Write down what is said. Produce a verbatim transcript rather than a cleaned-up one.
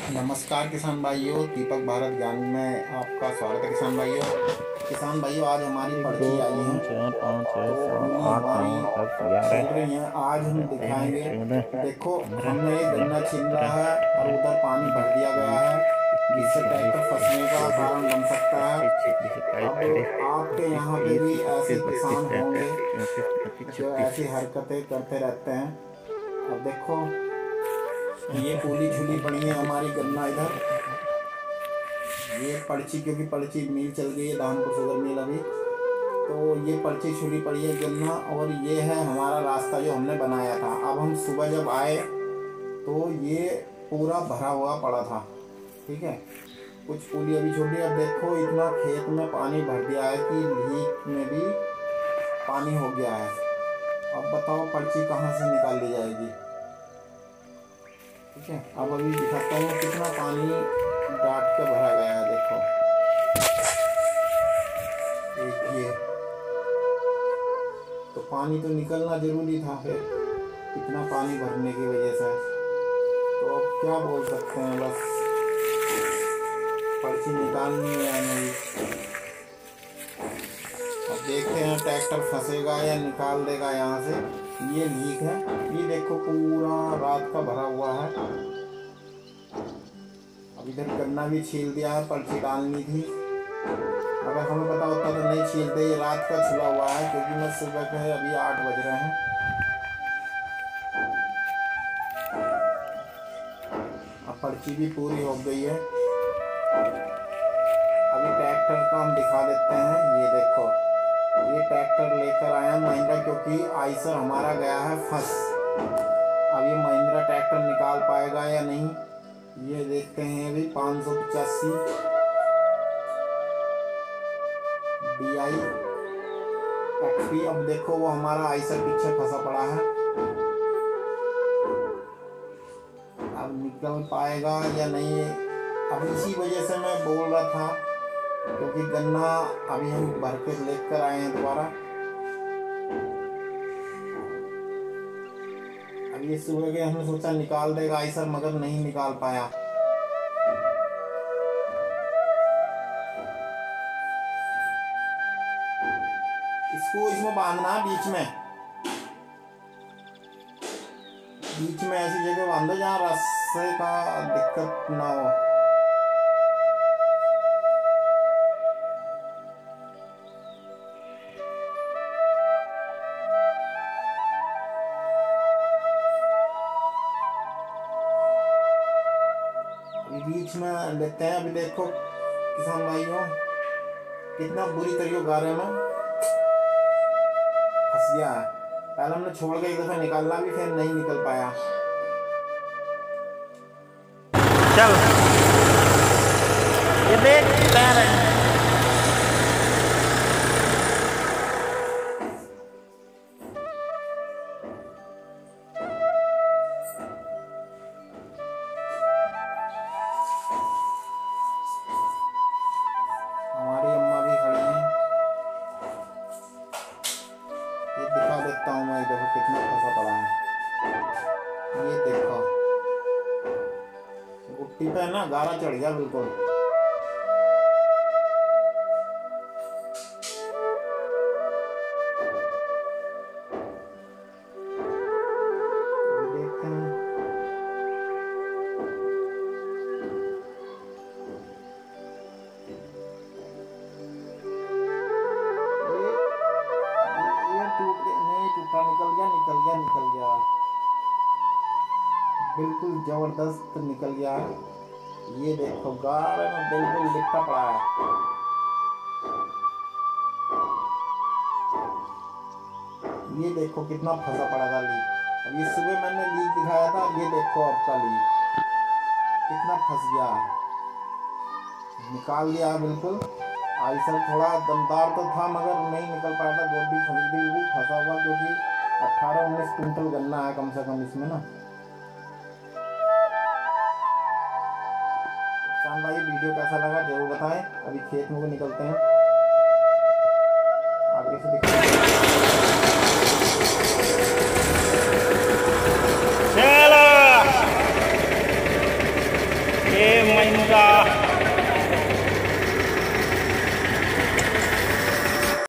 नमस्कार किसान भाइयों, दीपक भारत ज्ञान में आपका स्वागत है। किसान भाइयों किसान भाइयों आज हमारी एक दो पर्ची आई तीन है चार पाँच छः तो सात पूरी आठ नौ हमारी दस चल ग्यारह रही है। आज हम बारह तेरह दिखाएंगे। चौदह देखो पंद्रह हमने एक सोलह गन्ना छीन रहा सत्रह है और अठारह उधर पानी भर उन्नीस दिया गया बीस है, इक्कीस जिससे बाईस ट्रैक्टर तेईस फंसने का चौबीस कारण बन सकता है। पच्चीस छब्बीस सत्ताईस अब अट्ठाईस आपके उनतीस यहाँ पे तीस भी इकतीस ऐसे बत्तीस किसान होंगे तैंतीस चौंतीस पैंतीस जो छत्तीस। ऐसी हरकतें करते रहते हैं। अब देखो ये पूली झुली पड़ी है हमारी गन्ना इधर। ये पर्ची क्योंकि पर्ची मिल चल गई है धानपुर शुगर मिल अभी, तो ये पर्ची छुरी पड़ी है गन्ना। और ये है हमारा रास्ता जो हमने बनाया था। अब हम सुबह जब आए तो ये पूरा भरा हुआ पड़ा था। ठीक है, कुछ पुली अभी छोटी। अब देखो इतना खेत में पानी भर दिया है कि लीक में भी पानी हो गया है। अब बताओ पर्ची कहाँ से निकाल ली जाएगी। ठीक है, अब अभी दिखाता हूँ कितना पानी डाट के भरा गया है। देखो देखिए, तो पानी तो निकलना जरूरी था फिर इतना पानी भरने की वजह से। तो अब क्या बोल सकते हैं, बस पर्ची निकालनी है नहीं। अब देखते हैं ट्रैक्टर फंसेगा या निकाल देगा यहाँ से। ये लीक है, ये देखो पूरा रात का भरा हुआ है। अब इधर गन्ना भी छील दिया है, पर्ची डालनी थी। अगर हमें पता होता तो नहीं छीलते। ये रात का छुला हुआ है क्योंकि मैं सुबह के है, अभी आठ बज रहे हैं। अब पर्ची भी पूरी हो गई है। अभी ट्रैक्टर का हम दिखा देते हैं। ये देखो ये ट्रैक्टर लेकर आया महिंद्रा, क्योंकि आइसर हमारा गया है फंस। अब ये महिंद्रा ट्रैक्टर निकाल पाएगा या नहीं, ये देखते हैं। अभी पाँच सौ पचासी डी आई एक्सपी। अब देखो वो हमारा आइसर पीछे फंसा पड़ा है। अब निकल पाएगा या नहीं। अब इसी वजह से मैं बोल रहा था, क्योंकि गन्ना अभी हम भर के लेकर आए हैं दोबारा। अब ये सुबह के हमने सोचा निकाल देगा आइसर, मगर नहीं निकाल पाया। इसको इसमें बांधना है बीच में, बीच में ऐसी जगह बांधो जहाँ रास्ते का दिक्कत ना हो। बीच में लेते हैं। अभी देखो किसान भाइयों कितना बुरी तरीके गारे में फंस गया है। पहले हमने छोड़ के एक दफा निकालना भी, फिर नहीं निकल पाया। चल ये देख तैर है। हमारी अम्मा भी खड़ी हैं। ये दिखा देता हूँ मैं, देखो कितना फंसा पड़ा है। ये देखो गुट्टी पे ना गारा चढ़ गया बिल्कुल। देखते हैं। ये ये टूट गया, नहीं टूटा, निकल गया निकल गया निकल गया बिल्कुल जबरदस्त निकल गया है। ये देखो गारे में बिल्कुल लिपटा पड़ा है। ये देखो कितना फंसा पड़ा था लीक। अब ये सुबह मैंने लीक दिखाया था, ये देखो अब का लीक कितना फंस गया है। निकाल दिया है बिल्कुल। आइसर थोड़ा दमदार तो था मगर नहीं निकल पाया था। गोडी खरीदी बिल्कुल फंसा हुआ, क्योंकि अट्ठारह उन्नीस कुंटल गन्ना है कम से कम इसमें ना। किसान भाई वीडियो कैसा लगा जरूर बताएं। अभी खेत में को निकलते हैं, आगे से दिखाते हैं। चलो ये महिंद्रा